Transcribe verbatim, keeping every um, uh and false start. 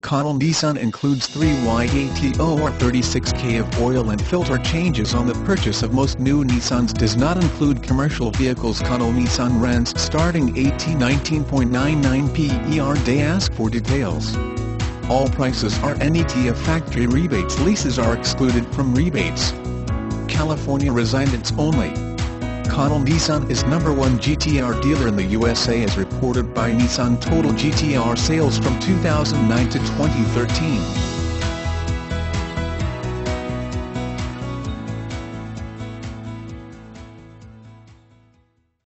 Connell Nissan includes three Y eighty or thirty-six K of oil and filter changes on the purchase of most new Nissans. Does not include commercial vehicles. Connell Nissan rents starting eighteen nineteen point nine nine per day. Ask for details. All prices are net of factory rebates. Leases are excluded from rebates. California residents only. Connell Nissan is number one G T R dealer in the U S A as reported by Nissan Total G T R sales from two thousand nine to twenty thirteen.